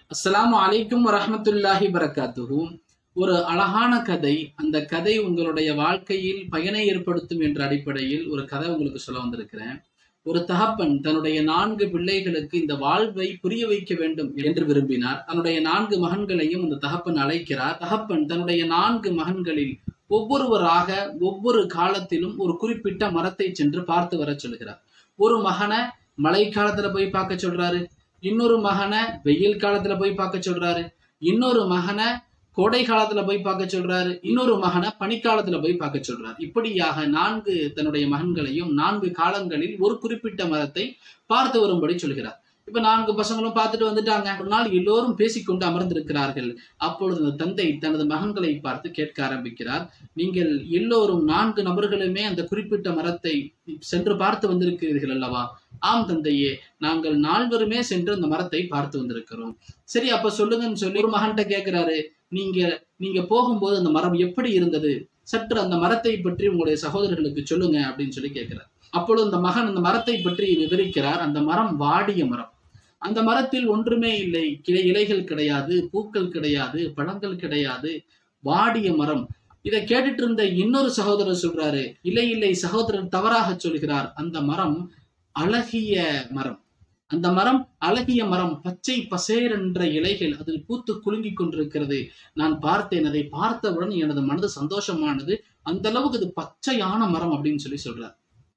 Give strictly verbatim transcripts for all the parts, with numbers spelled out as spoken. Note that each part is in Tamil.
அஸ்ஸலாமு அலைக்கும் வரஹ்மத்துல்லாஹி வரகாத்துஹு. ஒரு அழகான கதை. அந்த கதை உங்களுடைய வாழ்க்கையில் பயனை ஏற்படுத்தும் என்ற அடிப்படையில் ஒரு கதை உங்களுக்கு சொல்ல வந்திருக்கிறேன். ஒரு தகப்பன் தன்னுடைய நான்கு பிள்ளைகளுக்கு இந்த வாழ்வை புரிய வைக்க வேண்டும் என்று விரும்பினார். தன்னுடைய நான்கு மகன்களையும் அந்த தகப்பன் அழைக்கிறார். தகப்பன் தன்னுடைய நான்கு மகன்களில் ஒவ்வொருவராக ஒவ்வொரு காலத்திலும் ஒரு குறிப்பிட்ட மரத்தை சென்று பார்த்து வர சொல்கிறார். ஒரு மகனை மழை காலத்துல போய் பார்க்க சொல்றாரு, இன்னொரு மகனை வெயில் காலத்துல போய் பார்க்க சொல்றாரு, இன்னொரு மகனை கோடை காலத்துல போய் பார்க்க சொல்றாரு, இன்னொரு மகனை பனிக்காலத்துல போய் பார்க்க சொல்றாரு. இப்படியாக நான்கு தன்னுடைய மகன்களையும் நான்கு காலங்களில் ஒரு குறிப்பிட்ட மரத்தை பார்த்து வரும்படி சொல்கிறார். இப்ப நான்கு பசங்களும் பார்த்துட்டு வந்துட்டாங்க. ஒரு நாள் எல்லோரும் பேசிக்கொண்டு அமர்ந்திருக்கிறார்கள். அப்பொழுது அந்த தந்தை தனது மகன்களை பார்த்து கேட்க ஆரம்பிக்கிறார். நீங்கள் எல்லோரும் நான்கு நபர்களுமே அந்த குறிப்பிட்ட மரத்தை சென்று பார்த்து வந்திருக்கிறீர்கள் அல்லவா? ஆம் தந்தையே, நாங்கள் நால்வருமே சென்று அந்த மரத்தை பார்த்து வந்திருக்கிறோம். சரி, அப்ப சொல்லுங்கன்னு சொல்லி ஒரு மகன்கிட்ட கேட்கிறாரு. நீங்க நீங்க போகும்போது அந்த மரம் எப்படி இருந்தது? சற்று அந்த மரத்தை பற்றி உங்களுடைய சகோதரர்களுக்கு சொல்லுங்க அப்படின்னு சொல்லி கேட்கிறார். அப்பொழுது அந்த மகன் அந்த மரத்தை பற்றி விவரிக்கிறார். அந்த மரம் வாடிய மரம். அந்த மரத்தில் ஒன்றுமே இல்லை. கிளை இலைகள் கிடையாது, பூக்கள் கிடையாது, பழங்கள் கிடையாது. வாடிய மரம். இதை கேட்டுட்டு இருந்த இன்னொரு சகோதரர் சொல்றாரு, இல்லை இல்லை சகோதரர் தவறாக சொல்கிறார். அந்த மரம் அழகிய மரம். அந்த மரம் அழகிய மரம். பச்சை பசேர் என்ற இலைகள் அதில் பூத்து குலுங்கி கொண்டிருக்கிறது. நான் பார்த்தேன். அதை பார்த்தவுடன் எனது மனது சந்தோஷமானது. அந்த அளவுக்கு அது பச்சையான மரம் அப்படின்னு சொல்லி சொல்றார்.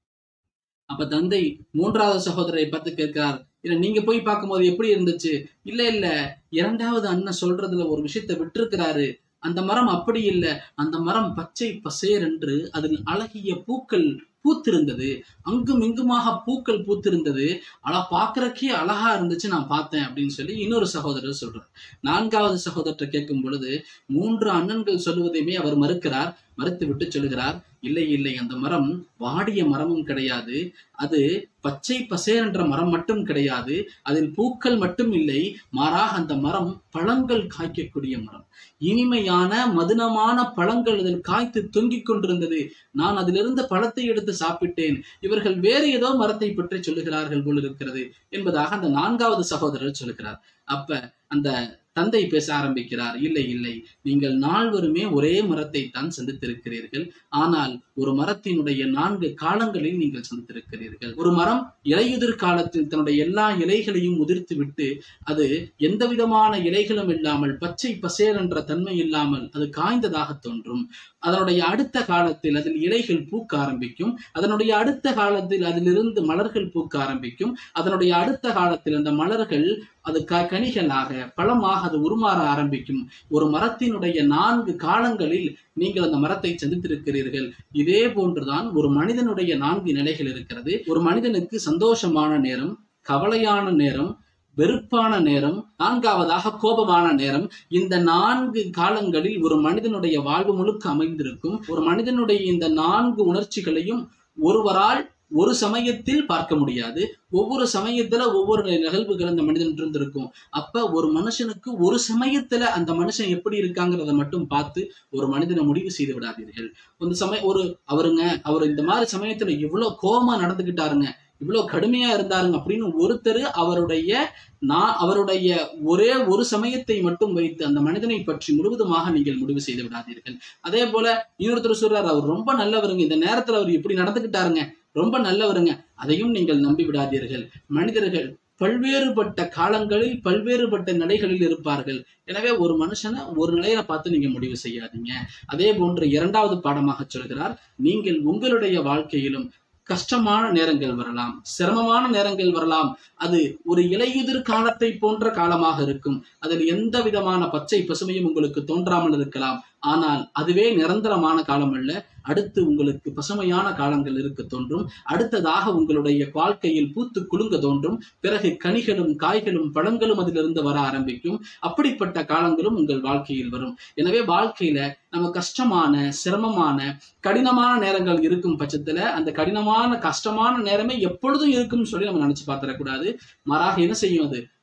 அப்ப தந்தை மூன்றாவது சகோதரரை பார்த்து கேட்கிறார், இல்ல நீங்க போய் பார்க்கும்போது எப்படி இருந்துச்சு? இல்ல இல்ல இரண்டாவது அண்ணன் சொல்றதுல ஒரு விஷயத்தை விட்டிருக்கிறாரு. அந்த மரம் அப்படி இல்லை. அந்த மரம் பச்சை பசேர் என்று அதில் அழகிய பூக்கள் பூத்திருந்தது. அங்கும் இங்குமாக பூக்கள் பூத்திருந்தது. ஆனா பாக்குறக்கே அழகா இருந்துச்சு, நான் பார்த்தேன் அப்படின்னு சொல்லி இன்னொரு சகோதரர் சொல்றார். நான்காவது சகோதரத்தை கேட்கும் பொழுது மூன்று அண்ணன்கள் சொல்லுவதையுமே அவர் மறுக்கிறார். மறுத்து விட்டு சொல்லுகிறார், இல்லை இல்லை அந்த மரம் வாடிய மரமும் கிடையாது. அது பச்சை பசேர் என்ற மரம் மட்டும் கிடையாது. அதில் பூக்கள் மட்டும் இல்லை. மாறாக அந்த மரம் பழங்கள் காய்க்கக்கூடிய மரம். இனிமையான மதுனமான பழங்கள் அதில் காய்த்து தொங்கிக் கொண்டிருந்தது. நான் அதிலிருந்து பழத்தை எடுத்து சாப்பிட்டேன். இவர்கள் வேறு ஏதோ மரத்தை பற்றி சொல்லுகிறார்கள் போல் இருக்கிறது என்பதாக அந்த நான்காவது சகோதரர் சொல்லுகிறார். அப்ப அந்த தந்தை பேச ஆரம்பிக்கிறார். இல்லை இல்லை நீங்கள் நால்வருமே ஒரே மரத்தை தான் சந்தித்திருக்கிறீர்கள். ஆனால் ஒரு மரத்தினுடைய நான்கு காலங்களில் நீங்கள் சந்தித்திருக்கிறீர்கள். ஒரு மரம் இலையுதிர் காலத்தில் தன்னுடைய எல்லா இலைகளையும் உதிர்த்து விட்டு அது எந்த விதமான இலைகளும் இல்லாமல் பச்சை பசேர் என்ற தன்மை இல்லாமல் அது காய்ந்ததாக தோன்றும். அதனுடைய அடுத்த காலத்தில் அதில் இலைகள் பூக்க ஆரம்பிக்கும். அதனுடைய அடுத்த காலத்தில் அதிலிருந்து மலர்கள் பூக்க ஆரம்பிக்கும். அதனுடைய அடுத்த காலத்தில் அந்த மலர்கள் அது க கனிகளாக பழமாக அது உருமாற ஆரம்பிக்கும். ஒரு மரத்தினுடைய நான்கு காலங்களில் நீங்கள் அந்த மரத்தை சந்தித்திருக்கிறீர்கள். இதே போன்றுதான் ஒரு மனிதனுடைய நான்கு நிலைகள் இருக்கிறது. ஒரு மனிதனுக்கு சந்தோஷமான நேரம், கவலையான நேரம், வெறுப்பான நேரம், நான்காவதாக கோபமான நேரம். இந்த நான்கு காலங்களில் ஒரு மனிதனுடைய வாழ்வு முழுக்க அமைந்திருக்கும். ஒரு மனிதனுடைய இந்த நான்கு உணர்ச்சிகளையும் ஒருவரால் ஒரு சமயத்தில் பார்க்க முடியாது. ஒவ்வொரு சமயத்துல ஒவ்வொரு நிகழ்வுகள் அந்த மனிதன் இருந்திருக்கும். அப்ப ஒரு மனுஷனுக்கு ஒரு சமயத்துல அந்த மனுஷன் எப்படி இருக்காங்கிறத மட்டும் பார்த்து ஒரு மனிதனை முடிவு செய்து விடாதீர்கள். அந்த சமயம் ஒரு அவருங்க அவர் இந்த மாதிரி சமயத்துல இவ்வளவு கோபமா நடந்துகிட்டாருங்க, இவ்வளவு கடுமையா இருந்தாருங்க அப்படின்னு ஒருத்தர் அவருடைய நான் அவருடைய ஒரே ஒரு சமயத்தை மட்டும் வைத்து அந்த மனிதனை பற்றி முழுவதுமாக நீங்கள் முடிவு செய்து விடாதீர்கள். அதே போல இன்னொருத்தர் சொல்றாரு, அவர் ரொம்ப நல்லவருங்க, இந்த நேரத்துல அவர் இப்படி நடந்துகிட்டாருங்க, ரொம்ப நல்லவருங்க, அதையும் நீங்கள் நம்பி விடாதீர்கள். மனிதர்கள் பல்வேறுபட்ட காலங்களில் பல்வேறுபட்ட நிலைகளில் இருப்பார்கள். எனவே ஒரு மனுஷனை ஒரு நிலையில பார்த்து நீங்க முடிவு செய்யாதீங்க. அதே போன்று இரண்டாவது பாடமாக சொல்கிறார், நீங்கள் உங்களுடைய வாழ்க்கையிலும் கஷ்டமான நேரங்கள் வரலாம், சிரமமான நேரங்கள் வரலாம். அது ஒரு இலையுதிர் காலத்தை போன்ற காலமாக இருக்கும். அதில் எந்த விதமான பச்சை பசுமையும் உங்களுக்கு தோன்றாமல் இருக்கலாம். ஆனால் அதுவே நிரந்தரமான காலம் அல்ல. அடுத்து உங்களுக்கு பசுமையான காலங்கள் இருக்க தோன்றும். அடுத்ததாக உங்களுடைய வாழ்க்கையில் பூத்து குலுங்க தோன்றும். பிறகு கனிகளும் காய்களும் பழங்களும் அதிலிருந்து வர ஆரம்பிக்கும். அப்படிப்பட்ட காலங்களும் உங்கள் வாழ்க்கையில் வரும். எனவே வாழ்க்கையில நம்ம கஷ்டமான சிரமமான கடினமான நேரங்கள் இருக்கும் பட்சத்துல அந்த கடினமான கஷ்டமான நேரமே எப்பொழுதும் இருக்கும்னு சொல்லி நம்ம நினைச்சு பார்த்துடக்கூடாது. மாறாக என்ன செய்யும், அது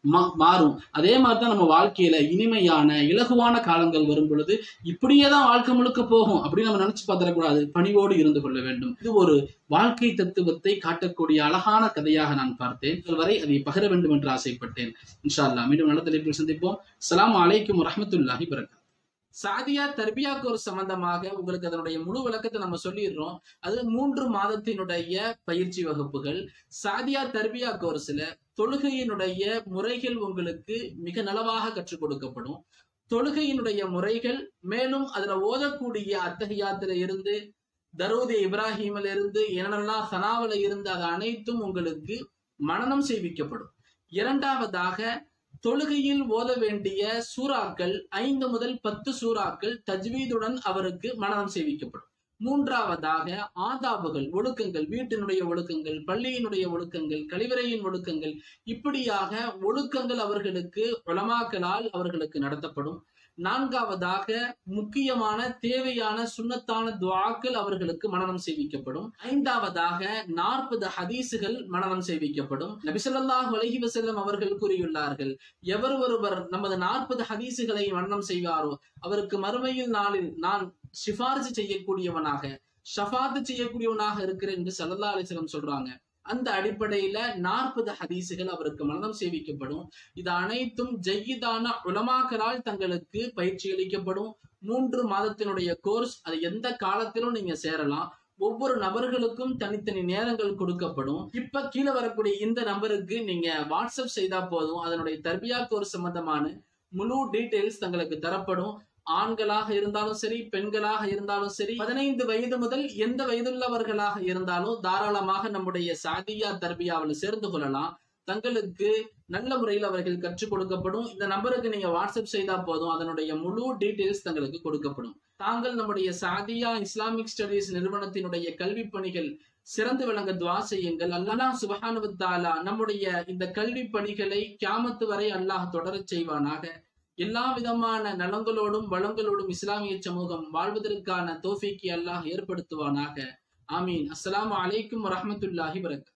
மாறும். அதே மாதிரிதான் நம்ம வாழ்க்கையில இனிமையான இலகுவான காலங்கள் வரும் பொழுது இப்படியேதான் வாழ்க்கை முழுக்க போகும் அப்படின்னு நம்ம நினைச்சு பார்த்திடக்கூடாது. பணிவோடு இருந்து கொள்ள வேண்டும். இது ஒரு வாழ்க்கை தத்துவத்தை காட்டக்கூடிய அழகான கதையாக நான் பார்த்தேன். வரை அதை பகிர வேண்டும் என்று ஆசைப்பட்டேன். இன்ஷா அல்லாஹ் மீண்டும் நல்ல தலைப்பில் சந்திப்போம். அஸ்ஸலாமு அலைக்கும் வரஹ்மத்துல்லாஹி வபரகாத்துஹு. சாதியா தர்பியா கோர்ஸ் சம்பந்தமாக உங்களுக்கு அதனுடைய முழு விளக்கத்தை நம்ம சொல்லிடுறோம். அது மூன்று மாதத்தினுடைய பயிற்சி வகுப்புகள். சாதியா தர்பியா கோர்ஸ்ல தொழுகையினுடைய முறைகள் உங்களுக்கு மிக நலவாக கற்றுக் கொடுக்கப்படும். தொழுகையினுடைய முறைகள், மேலும் அதுல ஓதக்கூடிய அத்தஹியாத்துல இருந்து, தரூதி இப்ராஹிமில் இருந்து, என்னெல்லாம் சனாவில இருந்து, அது அனைத்தும் உங்களுக்கு மனனம் செய்விக்கப்படும். இரண்டாவதாக தொழுகையில் ஓத வேண்டிய சூறாக்கள் ஐந்து முதல் பத்து சூறாக்கள் தஜ்வீதுடன் அவருக்கு மனனம் செய்விக்கப்படும். மூன்றாவதாக ஆதாபுகள், ஒழுக்கங்கள், வீட்டினுடைய ஒழுக்கங்கள், பள்ளியினுடைய ஒழுக்கங்கள், கழிவறையின் ஒழுக்கங்கள், இப்படியாக ஒழுக்கங்கள் அவர்களுக்கு உலமாக்களால் அவர்களுக்கு நடத்தப்படும். நான்காவதாக முக்கியமான தேவையான சுன்னத்தான துஆக்கள் அவர்களுக்கு மனனம் செய்விக்கப்படும். ஐந்தாவதாக நாற்பது ஹதீசுகள் மனனம் செய்விக்கப்படும். நபி ஸல்லல்லாஹு அலைஹி வஸல்லம் அவர்கள் கூறியுள்ளார்கள், எவர் ஒருவர் நமது நாற்பது ஹதீசுகளை மனனம் செய்வாரோ அவருக்கு மறுமையில் நாளில் நான் சிபாரிசு செய்யக்கூடியவனாக, ஷஃபாத்து செய்யக்கூடியவனாக இருக்கிறேன் என்று ஸல்லல்லாஹு அலைஹி வஸல்லம் சொல்றாங்க. அந்த அடிப்படையில நாற்பது ஹதீசுகள் அவருக்கு மனனம் செய்விக்கப்படும். இது அனைத்தும் ஜய்யிதான உலமாக்களால் தங்களுக்கு பயிற்சி அளிக்கப்படும். மூன்று மாதத்தினுடைய கோர்ஸ். அது எந்த காலத்திலும் நீங்க சேரலாம். ஒவ்வொரு நபர்களுக்கும் தனித்தனி நேரங்கள் கொடுக்கப்படும். இப்ப கீழே வரக்கூடிய இந்த நம்பருக்கு நீங்க வாட்ஸ்அப் செய்தா போதும், அதனுடைய தர்பியா கோர்ஸ் சம்பந்தமான முழு டீடைல்ஸ் தங்களுக்கு தரப்படும். ஆண்களாக இருந்தாலும் சரி, பெண்களாக இருந்தாலும் சரி, பதினைந்து வயது முதல் எந்த வயதுள்ளவர்களாக இருந்தாலும் தாராளமாக நம்முடைய சாதியா தர்பியாவில் சேர்ந்து கொள்ளலாம். தங்களுக்கு நல்ல முறையில் அவர்கள் கற்றுக் கொடுக்கப்படும். இந்த நம்பருக்கு நீங்க வாட்ஸ்அப் செய்தா போதும், அதனுடைய முழு டீடைல்ஸ் தங்களுக்கு கொடுக்கப்படும். தாங்கள் நம்முடைய சாதியா இஸ்லாமிக் ஸ்டடீஸ் நிறுவனத்தினுடைய கல்வி பணிகள் சிறந்து விளங்க துஆ செய்யுங்கள். அல்லாஹ் சுப்ஹானஹு வ தஆலா நம்முடைய இந்த கல்வி பணிகளை கியாமத்து வரை அல்லாஹ் தொடரச் செய்வானாக. எல்லா விதமான நலங்களோடும் வளங்களோடும் இஸ்லாமிய சமூகம் வாழ்வதற்கான தௌஃபீக்கை அல்லாஹ் ஏற்படுத்துவானாக. ஆமீன். அஸ்ஸலாமு அலைக்கும் வரஹ்மத்துல்லாஹி வபரகாத்துஹு.